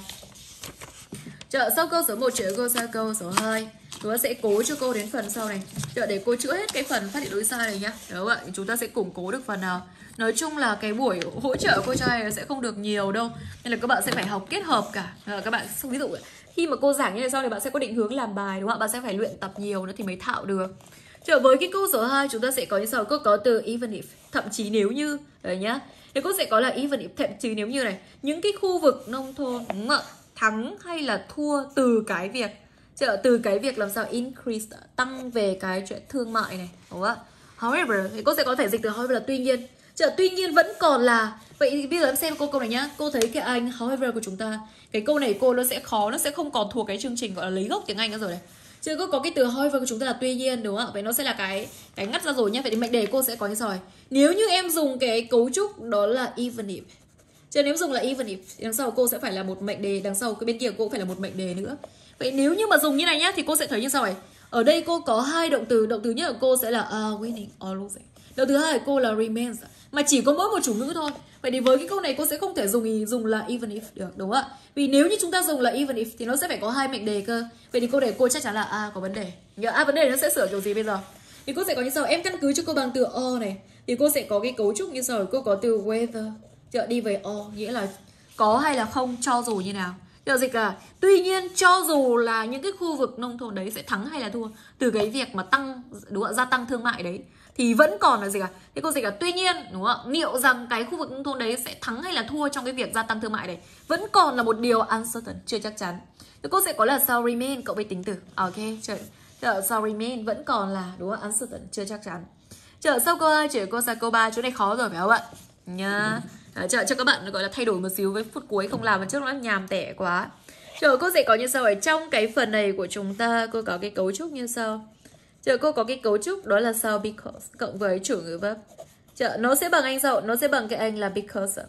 Chợ, sau câu số một chữa cô sang câu số hai. Chúng ta sẽ cố cho cô đến phần sau này. Chợ, để cô chữa hết cái phần phát hiện đối sai này nhá. Đúng không ạ? Chúng ta sẽ củng cố được phần nào. Nói chung là cái buổi hỗ trợ cô trai sẽ không được nhiều đâu. Nên là các bạn sẽ phải học kết hợp cả. Các bạn ví dụ khi mà cô giảng như này sau thì bạn sẽ có định hướng làm bài, đúng không ạ? Bạn sẽ phải luyện tập nhiều nữa thì mới thạo được. Chợ, với cái câu số hai chúng ta sẽ có như sau. Cô có từ even if, thậm chí nếu như. Đấy nhá. Thì cô sẽ có là even if, thậm chí nếu như này. Những cái khu vực nông thôn, đúng không ạ? Thắng hay là thua từ cái việc chợ, từ cái việc làm sao increase, tăng về cái chuyện thương mại này, đúng không ạ? However, thì cô sẽ có thể dịch từ however là tuy nhiên. Chợ, tuy nhiên vẫn còn là. Vậy thì bây giờ em xem cô câu này nhá. Cô thấy cái anh however của chúng ta, cái câu này cô nó sẽ khó, nó sẽ không còn thuộc cái chương trình gọi là lấy gốc tiếng Anh nữa rồi này. Chứ cô có cái từ however của chúng ta là tuy nhiên, đúng không ạ? Vậy nó sẽ là cái cái ngắt ra rồi nhá. Vậy thì mệnh đề cô sẽ có như sau này. Nếu như em dùng cái cấu trúc đó là even if, chứ nếu dùng là even if, đằng sau cô sẽ phải là một mệnh đề, đằng sau cái bên kia cô cũng phải là một mệnh đề nữa. Vậy nếu như mà dùng như này nhá thì cô sẽ thấy như sau này. Ở đây cô có hai động từ, động từ nhất của cô sẽ là are winning or losing. Động từ hai của cô là remains, mà chỉ có mỗi một chủ ngữ thôi. Vậy thì với cái câu này cô sẽ không thể dùng dùng là even if được, đúng không ạ? Vì nếu như chúng ta dùng là even if thì nó sẽ phải có hai mệnh đề cơ. Vậy thì câu này cô chắc chắn là a có vấn đề. Nhớ a vấn đề nó sẽ sửa kiểu gì bây giờ? Thì cô sẽ có như sau, em căn cứ cho cô bằng từ or này thì cô sẽ có cái cấu trúc như sau. Cô có từ whether, chợ đi về or nghĩa là có hay là không, cho dù như nào. Chợ dịch là tuy nhiên cho dù là những cái khu vực nông thôn đấy sẽ thắng hay là thua từ cái việc mà tăng, đúng không, gia tăng thương mại đấy, thì vẫn còn là gì cả. Thế cô dịch là tuy nhiên, đúng không, liệu rằng cái khu vực nông thôn đấy sẽ thắng hay là thua trong cái việc gia tăng thương mại đấy vẫn còn là một điều uncertain, chưa chắc chắn. Thế cô sẽ có là shall remain cộng với tính từ. Ok, chờ, chờ shall remain vẫn còn là, đúng không, uncertain, chưa chắc chắn. Chờ sau câu hai chuyển cô sang câu ba, chỗ này khó rồi phải không ạ? Nhá. À, cho, cho các bạn gọi là thay đổi một xíu với phút cuối, không làm mà trước nó nhàm tẻ quá. Chờ cô sẽ có như sau. Ở trong cái phần này của chúng ta cô có cái cấu trúc như sau. Chờ cô có cái cấu trúc đó là sau because cộng với chủ ngữ verb. Chờ nó sẽ bằng anh sau, nó sẽ bằng cái anh là because.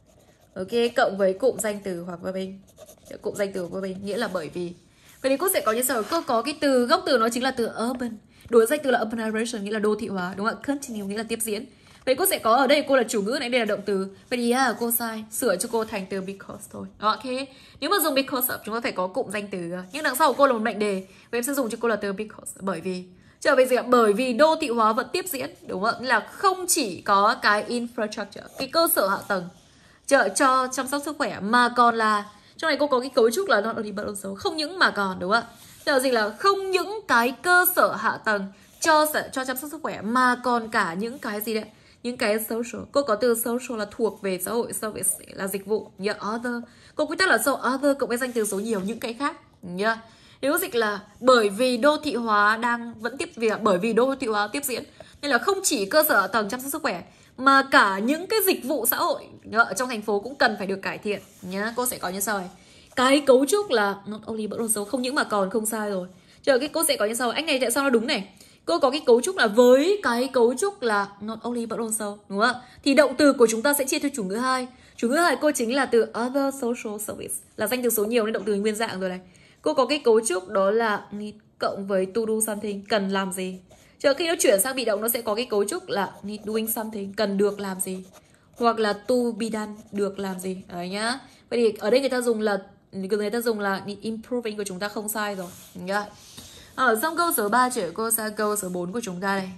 Ok, cộng với cụm danh từ hoặc verb in. Cụm danh từ verb in nghĩa là bởi vì. Vậy thì cô sẽ có như sau. Cô có cái từ gốc từ nó chính là từ urban. Đối danh từ là urbanization nghĩa là đô thị hóa, đúng không ạ? Continue nghĩa là tiếp diễn. Vậy cô sẽ có ở đây cô là chủ ngữ này, đây là động từ. Vậy thì à, cô sai, sửa cho cô thành từ because thôi. Ok. Nếu mà dùng because chúng ta phải có cụm danh từ. Nhưng đằng sau của cô là một mệnh đề. Vậy em sẽ dùng cho cô là từ because bởi vì. Trở về gì ạ? Bởi vì đô thị hóa vẫn tiếp diễn, đúng không ạ? Là không chỉ có cái infrastructure, cái cơ sở hạ tầng trợ cho chăm sóc sức khỏe, mà còn là trong này cô có cái cấu trúc là not only but also, không những mà còn, đúng không ạ? Trở gì là không những cái cơ sở hạ tầng cho cho chăm sóc sức khỏe mà còn cả những cái gì đấy, những cái social. Cô có từ social là thuộc về xã hội, service là dịch vụ, như other. Cô quy tắc là so other cộng với danh từ số nhiều, những cái khác nhá. Nếu dịch là bởi vì đô thị hóa đang vẫn tiếp việc, bởi vì đô thị hóa tiếp diễn nên là không chỉ cơ sở hạ tầng chăm sóc sức khỏe mà cả những cái dịch vụ xã hội ở trong thành phố cũng cần phải được cải thiện nhá. Cô sẽ có như sau này. Cái cấu trúc là not only but also, không những mà còn, không sai rồi. Chờ cái cô sẽ có như sau. Anh này tại sao nó đúng này? Cô có cái cấu trúc là với cái cấu trúc là not only but also, đúng không ạ? Thì động từ của chúng ta sẽ chia theo chủ ngữ hai. Chủ ngữ hai cô chính là từ other social service, là danh từ số nhiều nên động từ nguyên dạng rồi này. Cô có cái cấu trúc đó là need cộng với to do something, cần làm gì. Chờ khi nó chuyển sang bị động nó sẽ có cái cấu trúc là need doing something, cần được làm gì, hoặc là to be done, được làm gì. Đấy nhá. Vậy thì ở đây người ta dùng là người ta dùng là need improving của chúng ta không sai rồi nhá. Ở xong câu số ba chuyển cô sang câu số bốn của chúng ta đây.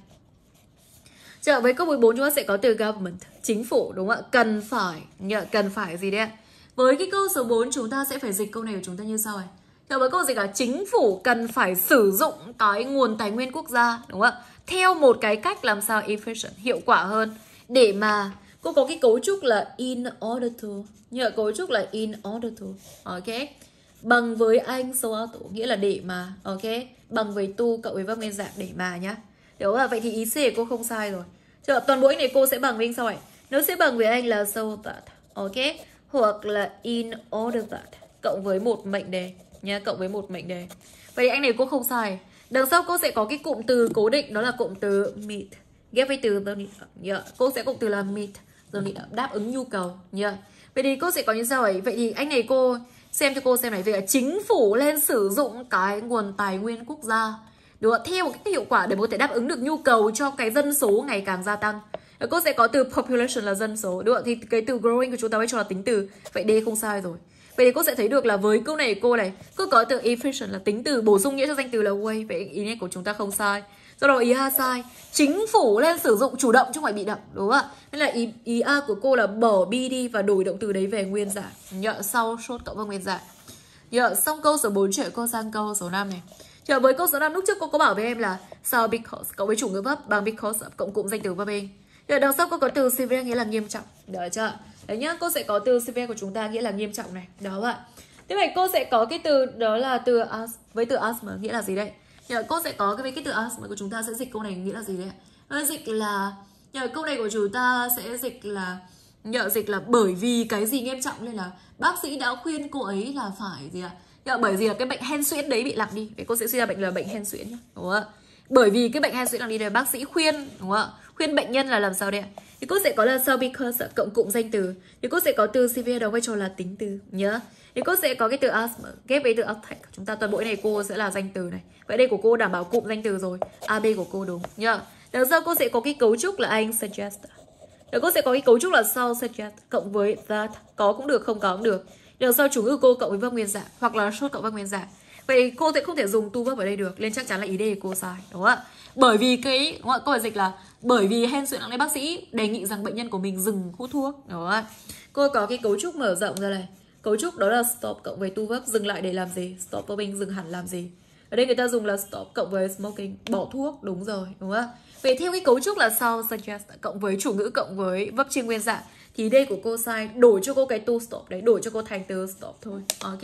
Chờ với câu mười bốn chúng ta sẽ có từ government, chính phủ, đúng không ạ? Cần phải, nhờ, cần phải gì đấy ạ? Với cái câu số bốn chúng ta sẽ phải dịch câu này của chúng ta như sau này. Chờ với câu dịch là chính phủ cần phải sử dụng cái nguồn tài nguyên quốc gia, đúng không ạ? Theo một cái cách làm sao efficient, hiệu quả hơn, để mà cô có cái cấu trúc là in order to, nhờ cấu trúc là in order to, ok? Bằng với anh so to, nghĩa là để mà, ok? Bằng với to cộng với verb nguyên dạng để mà nhá. Đúng không? Vậy thì ý C của cô không sai rồi. Chờ, toàn bộ này cô sẽ bằng với anh sau này. Nó sẽ bằng với anh là so that, ok? Hoặc là in order that cộng với một mệnh đề nha, cộng với một mệnh đề. Vậy thì anh này cô không sai. Đằng sau cô sẽ có cái cụm từ cố định, đó là cụm từ meet ghép với từ the need. Yeah. Cô sẽ cụm từ là meet the need, đáp ứng nhu cầu nha. Yeah. Vậy thì cô sẽ có như sau ấy. Vậy thì anh này cô xem cho cô xem này, về là chính phủ lên sử dụng cái nguồn tài nguyên quốc gia, đúng không? Theo một cách hiệu quả để có thể đáp ứng được nhu cầu cho cái dân số ngày càng gia tăng. Cô sẽ có từ population là dân số, đúng không? Thì cái từ growing của chúng ta mới cho là tính từ. Vậy D không sai rồi. Vậy thì cô sẽ thấy được là với câu này cô này, cô có từ efficient là tính từ bổ sung nghĩa cho danh từ là way. Vậy ý này của chúng ta không sai. Do đó ý A sai. Chính phủ lên sử dụng chủ động chứ không phải bị động, đúng không ạ? Nên là ý, ý A của cô là bỏ be đi và đổi động từ đấy về nguyên dạng. Nhớ sau short cộng với nguyên dạng. Nhớ xong câu số bốn chuyển cô sang câu số năm này. Chờ với câu số năm lúc trước cô có bảo với em là sao because cộng với chủ ngữ verb bằng because cộng cụm danh từ verb in. Rồi đằng sau cô có từ severe nghĩa là nghiêm trọng. Được chưa? Đấy nhá, cô sẽ có từ severe của chúng ta nghĩa là nghiêm trọng này. Đó ạ. Thế vậy cô sẽ có cái từ đó là từ as, với từ asthma nghĩa là gì đây? Nhờ cô sẽ có cái với cái từ asthma của chúng ta sẽ dịch câu này nghĩa là gì đấy? Nó dịch là nhờ câu này của chúng ta sẽ dịch là nhờ dịch là bởi vì cái gì nghiêm trọng nên là bác sĩ đã khuyên cô ấy là phải gì ạ? À? Bởi vì là cái bệnh hen suyễn đấy bị lặp đi. Vậy cô sẽ suy ra bệnh là bệnh hen suyễn nhé. Đúng không ạ? Bởi vì cái bệnh hen suyễn lặp đi này bác sĩ khuyên, đúng không ạ? Khuyên bệnh nhân là làm sao đây ạ? Thì cô sẽ có là so because cộng cụm danh từ. Thì cô sẽ có từ severe đóng vai trò là tính từ nhớ. Thì cô sẽ có cái từ asthma ghép với từ attack. Chúng ta toàn bộ này cô sẽ là danh từ này. Vậy đây của cô đảm bảo cụm danh từ rồi. A B của cô đúng nhớ. Đằng sau cô sẽ có cái cấu trúc là anh suggest. Đằng cô sẽ có cái cấu trúc là so suggest cộng với that, có cũng được không có cũng được. Đằng sau chủ ngữ cô cộng với verb nguyên dạng hoặc là short cộng verb nguyên dạng. Vậy cô sẽ không thể dùng to verb ở đây được, nên chắc chắn là ý đề của cô sai, đúng không ạ? Bởi vì cái đúng không? Câu hỏi dịch là bởi vì hen suyễn nặng nên bác sĩ đề nghị rằng bệnh nhân của mình dừng hút thuốc, đúng không ạ? Cô có cái cấu trúc mở rộng ra này. Cấu trúc đó là stop cộng với to verb, dừng lại để làm gì? Stop verbing, dừng hẳn làm gì? Ở đây người ta dùng là stop cộng với smoking, bỏ thuốc, đúng rồi, đúng không ạ? Vậy theo cái cấu trúc là sau suggest cộng với chủ ngữ cộng với verb trên nguyên dạng thì đây của cô sai, đổi cho cô cái to stop đấy, đổi cho cô thành từ stop thôi. Ok.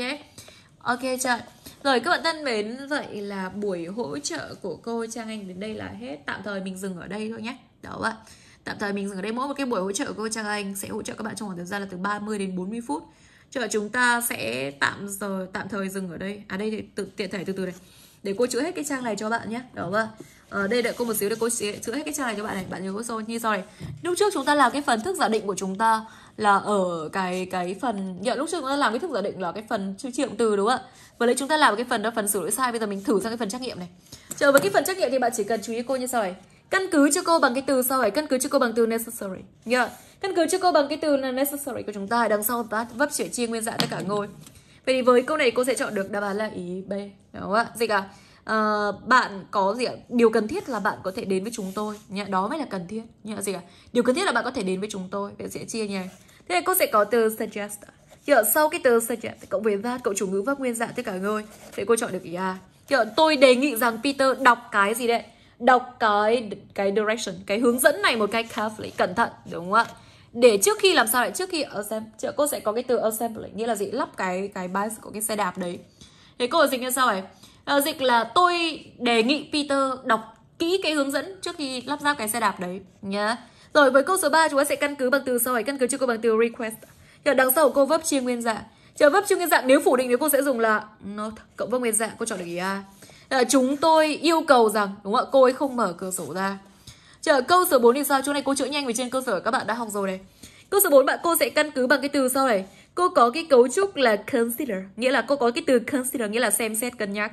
Ok chưa? Rồi các bạn thân mến, vậy là buổi hỗ trợ của cô Trang Anh đến đây là hết. Tạm thời mình dừng ở đây thôi nhé. Đó ạ. Tạm thời mình dừng ở đây. Mỗi một cái buổi hỗ trợ của cô Trang Anh sẽ hỗ trợ các bạn trong khoảng thời gian là từ ba mươi đến bốn mươi phút. Chờ chúng ta sẽ tạm giờ tạm thời dừng ở đây. À đây thì tự, tiện thể từ từ này. Để cô chữa hết cái trang này cho bạn nhé. Đó ạ. Ở đây đợi cô một xíu để cô chữa hết cái trang này cho bạn này. Bạn nhớ cô số như sau này. Lúc trước chúng ta làm cái phần thức giả định của chúng ta là ở cái cái phần nhận lúc trước chúng ta làm cái thức giả định là cái phần chữ triệu từ, đúng không ạ? Và lấy chúng ta làm cái phần đó phần sửa lỗi sai. Bây giờ mình thử sang cái phần trắc nghiệm này. Chờ với cái phần trắc nghiệm thì bạn chỉ cần chú ý cô như sau này. Căn cứ cho cô bằng cái từ sau này, căn cứ cho cô bằng từ necessary. Yeah. Căn cứ cho cô bằng cái từ necessary của chúng ta đằng sau that verb chuyển chia nguyên dạng tất cả ngôi. Vậy thì với câu này cô sẽ chọn được đáp án là ý B, đúng không ạ? Dịch à? Uh, bạn có gì ạ? Điều cần thiết là bạn có thể đến với chúng tôi nhá, đó mới là cần thiết nhá. Gì ạ? Điều cần thiết là bạn có thể đến với chúng tôi. Vậy sẽ chia nha. Thế này cô sẽ có từ suggest. Kiểu sau cái từ suggest cộng với that cộng chủ ngữ verb nguyên dạng tất cả ngôi. Thế cô chọn được ý A. Kiểu tôi đề nghị rằng Peter đọc cái gì đấy, đọc cái cái direction, cái hướng dẫn này một cách carefully, cẩn thận, đúng không ạ? Để trước khi làm sao lại trước khi assembly, cô sẽ có cái từ assembly nghĩa là gì? Lắp cái cái bicycle của cái xe đạp đấy. Thế cô dịch như sau này. À, dịch là tôi đề nghị Peter đọc kỹ cái hướng dẫn trước khi lắp ráp cái xe đạp đấy nhá. Rồi với câu số ba chúng ta sẽ căn cứ bằng từ sau này, căn cứ cho cô bằng từ request. Rồi đằng sau của cô verb chia nguyên dạng. Chờ verb chia nguyên dạng nếu phủ định thì cô sẽ dùng là not cộng verb nguyên dạng, cô chọn được ý A. À, chúng tôi yêu cầu rằng, đúng không ạ, cô ấy không mở cửa sổ ra. Chờ câu số bốn thì sao? Chỗ này cô chữa nhanh vì trên cơ sở các bạn đã học rồi này. Câu số bốn bạn cô sẽ căn cứ bằng cái từ sau này. Cô có cái cấu trúc là consider, nghĩa là cô có cái từ consider nghĩa là xem xét, cân nhắc.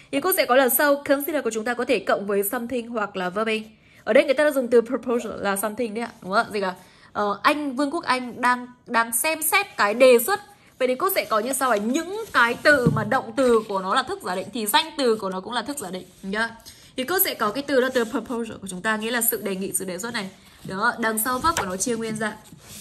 Thì cô sẽ có là sau consider của chúng ta có thể cộng với something hoặc là verb in. Ở đây người ta đã dùng từ proposal là something đấy ạ, đúng không ạ? Gì cả? Ờ, anh Vương Quốc Anh đang đang xem xét cái đề xuất. Vậy thì cô sẽ có như sau là những cái từ mà động từ của nó là thức giả định thì danh từ của nó cũng là thức giả định nhá. Thì cô sẽ có cái từ đó từ proposal của chúng ta, nghĩa là sự đề nghị, sự đề xuất này. Đó, đằng sau verb của nó chia nguyên dạng.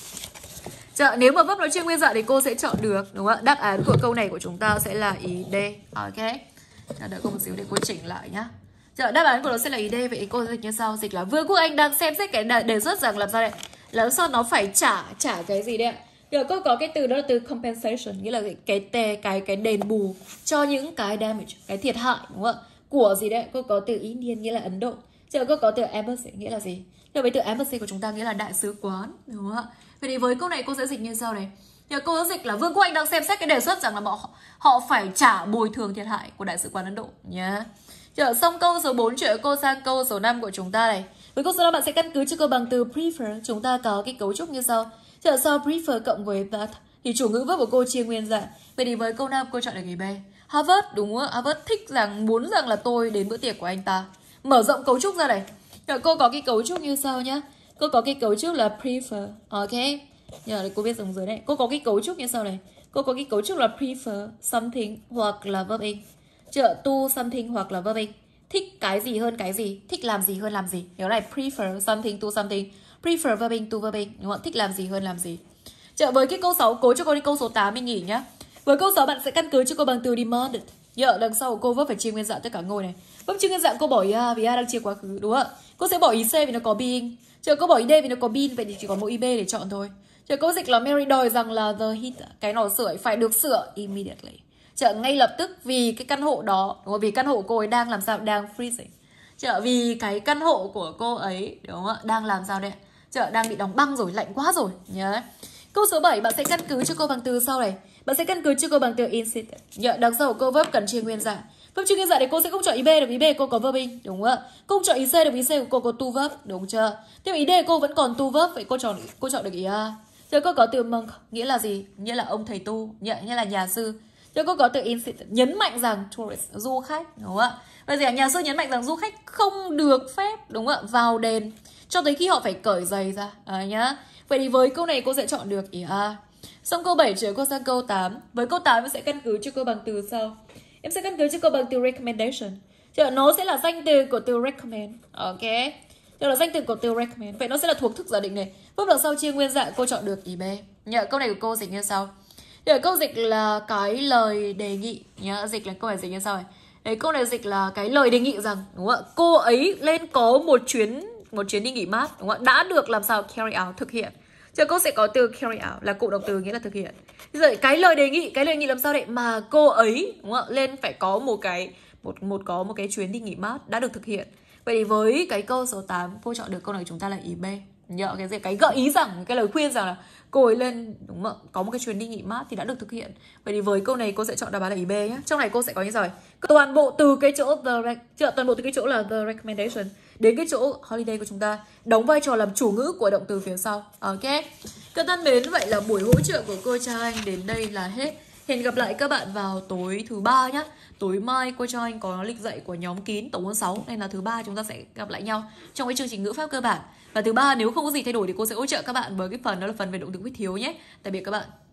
Chợ, nếu mà verb nó chia nguyên dạng thì cô sẽ chọn được, đúng không ạ? Đáp án của câu này của chúng ta sẽ là ý D. Ok. Đợi cô một xíu để cô chỉnh lại nhá. Chợ, đáp án của nó sẽ là ý D. Vậy thì cô dịch như sau, dịch là Vương Quốc Anh đang xem xét cái đề xuất rằng làm sao đây? Là sao nó phải trả trả cái gì đấy ạ? Giờ cô có cái từ đó là từ compensation, nghĩa là cái cái cái cái đền bù cho những cái damage, cái thiệt hại, đúng không ạ? Của gì đấy? Cô có từ Indian nghĩa là Ấn Độ. Giờ cô có từ embassy nghĩa là gì? Rồi với từ embassy của chúng ta nghĩa là đại sứ quán, đúng không ạ? Vậy thì với câu này cô sẽ dịch như sau này. Giờ cô sẽ dịch là Vương quốc Anh đang xem xét cái đề xuất rằng là họ họ phải trả bồi thường thiệt hại của đại sứ quán Ấn Độ nhé. Giờ xong câu số bốn trở cô sang câu số năm của chúng ta này. Với câu số năm bạn sẽ căn cứ cho câu bằng từ prefer, chúng ta có cái cấu trúc như sau. Giờ sau prefer cộng với that thì chủ ngữ verb của cô chia nguyên dạng. Vậy thì với câu năm cô chọn được cái B. Harvard, đúng không? Harvard thích rằng muốn rằng là tôi đến bữa tiệc của anh ta. Mở rộng cấu trúc ra này. Rồi cô có cái cấu trúc như sau nhá. Cô có cái cấu trúc là prefer. Ok. Giờ đây cô viết dòng dưới này. Cô có cái cấu trúc như sau này. Cô có cái cấu trúc là prefer something hoặc là verb in. Chợ to something hoặc là verb in. Thích cái gì hơn cái gì, thích làm gì hơn làm gì. Nhớ này, prefer something to something, prefer verb in to verb in, đúng không? Thích làm gì hơn làm gì. Chợ với cái câu sáu, cố cho cô đi câu số tám mình nghỉ nhá. Với câu sáu bạn sẽ căn cứ cho cô bằng từ demanded. Nhớ đằng sau của cô verb phải chia nguyên dạng tất cả ngôi này. Verb chia nguyên dạng cô bỏ ý A vì A đang chia quá khứ, đúng không ạ? Cô sẽ bỏ ý C vì nó có being. Chợ cô bỏ ý D vì nó có been, vậy thì chỉ có mỗi ý B để chọn thôi. Chợ cô dịch là Mary đòi rằng là the heat, cái lò sưởi phải được sửa immediately. Chợ ngay lập tức vì cái căn hộ đó, đúng không? Vì căn hộ cô ấy đang làm sao, đang freezing. Chợ vì cái căn hộ của cô ấy, đúng không ạ, đang làm sao đây? Chợ đang bị đóng băng rồi, lạnh quá rồi nhớ. Câu số bảy bạn sẽ căn cứ cho cô bằng từ sau này. Bạn sẽ căn cứ cho cô bằng từ incident. Nhớ đằng sau của cô verb cần chia nguyên dạng. Verb chia nguyên dạng thì cô sẽ không chọn ý B được ý B cô có verb in, đúng không ạ? Cô không chọn ý C được ý C của cô có to verb, đúng chưa? Thế ý D cô vẫn còn to verb, vậy cô chọn cô chọn được ý A. Rồi cô có từ monk nghĩa là gì? Nghĩa là ông thầy tu, nghĩa là nhà sư. Rồi cô có từ incident nhấn mạnh rằng tourist, du khách, đúng không ạ? Bây giờ nhà sư nhấn mạnh rằng du khách không được phép, đúng không ạ, vào đền cho tới khi họ phải cởi giày ra, à, nhá. Vậy thì với câu này cô sẽ chọn được ý A. Xong câu bảy trở cô sang câu tám. Với câu tám em sẽ căn cứ cho câu bằng từ sau. Em sẽ căn cứ cho câu bằng từ recommendation. Chứ nó sẽ là danh từ của từ recommend. Ok. Đây là danh từ của từ recommend. Vậy nó sẽ là thuộc thức giả định này. Bước đằng sau chia nguyên dạng cô chọn được ý B. Nhớ câu này của cô dịch như sau. Để câu dịch là cái lời đề nghị. Nhớ dịch là câu này dịch như sau này. Đấy, câu này dịch là cái lời đề nghị rằng, đúng không ạ? Cô ấy lên có một chuyến một chuyến đi nghỉ mát, đúng không ạ? Đã được làm sao carry out, thực hiện. Chứ cô sẽ có từ carry out là cụ động từ nghĩa là thực hiện. Bây giờ cái lời đề nghị, cái lời đề nghị làm sao đấy mà cô ấy, đúng không ạ? Lên phải có một cái một một có một cái chuyến đi nghỉ mát đã được thực hiện. Vậy thì với cái câu số tám cô chọn được câu này chúng ta là ý B. Nhớ cái gì, cái gợi ý rằng, cái lời khuyên rằng là cô ấy lên, đúng không ạ, có một cái chuyến đi nghỉ mát thì đã được thực hiện. Vậy thì với câu này cô sẽ chọn đáp án là ý B nhé. Trong này cô sẽ có như rồi. Toàn bộ từ cái chỗ the toàn bộ từ cái chỗ là the recommendation đến cái chỗ holiday của chúng ta đóng vai trò làm chủ ngữ của động từ phía sau. Ok. Các thân mến, vậy là buổi hỗ trợ của cô Trang Anh đến đây là hết. Hẹn gặp lại các bạn vào tối thứ ba nhé. Tối mai cô Trang Anh có lịch dạy của nhóm kín tổng môn sáu, nên là thứ ba chúng ta sẽ gặp lại nhau trong cái chương trình ngữ pháp cơ bản. Và thứ ba nếu không có gì thay đổi thì cô sẽ hỗ trợ các bạn với cái phần đó là phần về động từ quyết thiếu nhé. Tạm biệt các bạn.